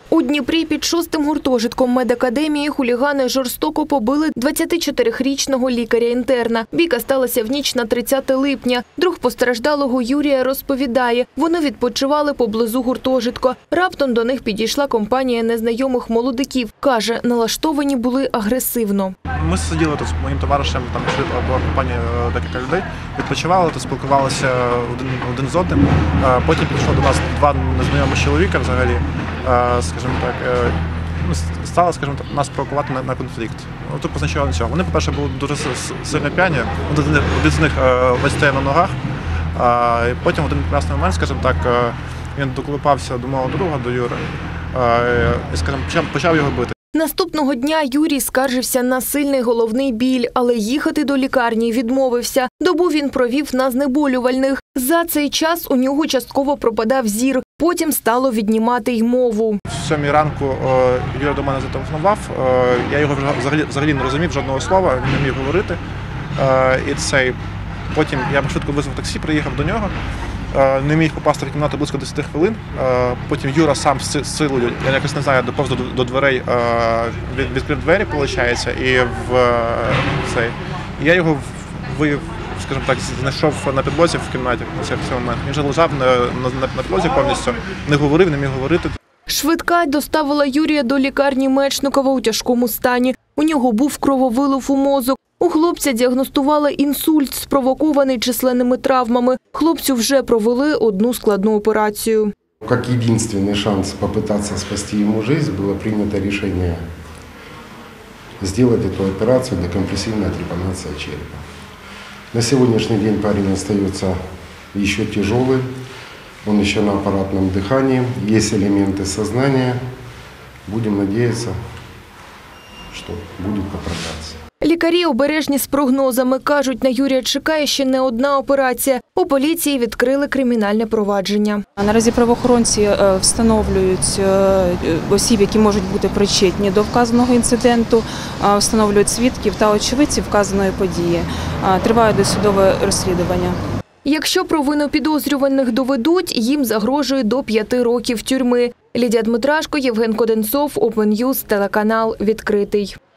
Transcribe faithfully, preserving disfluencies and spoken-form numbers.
У Дніпрі під шостим гуртожитком медакадемії хулігани жорстоко побили двадцятичотирирічного лікаря-інтерна. Бійка сталася в ніч на тридцяте липня. Друг постраждалого Юрія розповідає, вони відпочивали поблизу гуртожитку. Раптом до них підійшла компанія незнайомих молодиків. Каже, налаштовані були агресивно. Ми сиділи тут з моїм товаришем, там була компанія декілька людей, відпочивали, тут спілкувалися один, один з одним. Потім підійшло до нас два незнайомих чоловіка взагалі. Скажімо так, стали, скажімо так, нас провокувати на, на конфлікт. Тут позначало нічого. Вони, по-перше, були дуже сильно п'яні, один з них весь стояв на ногах. І потім в один прекрасний момент, скажімо так, він доколупався до мого друга, до Юри, і, скажімо, почав його бити. Наступного дня Юрій скаржився на сильний головний біль, але їхати до лікарні відмовився. Добу він провів на знеболювальних. За цей час у нього частково пропадав зір, потім стало віднімати й мову. В сьомій ранку Юра до мене зателефонував, я його взагалі, взагалі не розумів жодного слова, він не міг говорити. І цей, потім я швидко визвав таксі, приїхав до нього. Не міг попасти в кімнату близько десяти хвилин. Потім Юра сам з силою, я якось не знаю, доповз до дверей, відкрив двері, виходить, і в цей. Я його вивів, скажімо так, знайшов на підлозі в кімнаті в цей момент. Він вже лежав на, на, на підлозі повністю, не говорив, не міг говорити. Швидка доставила Юрія до лікарні Мечникова у тяжкому стані. У нього був крововилив у мозок. У хлопця діагностували інсульт, спровокований численними травмами. Хлопцю вже провели одну складну операцію. Як єдиний шанс спробувати спасти йому життя, було прийнято рішення зробити цю операцію – декомпресивна трепанація черепа. На сьогоднішній день парень залишається ще тяжелый, він ще на апаратному диханні, є елементи сознання. Будемо сподіватися, що буде поправлятися. Лікарі обережні з прогнозами. Кажуть, на Юрія чекає ще не одна операція. У поліції відкрили кримінальне провадження. Наразі правоохоронці встановлюють осіб, які можуть бути причетні до вказаного інциденту, встановлюють свідків та очевидців вказаної події. Триває досудове розслідування. Якщо провину підозрюваних доведуть, їм загрожує до п'яти років тюрми. Лідія Дмитрашко, Євген Коденцов, Open News, телеканал «Відкритий».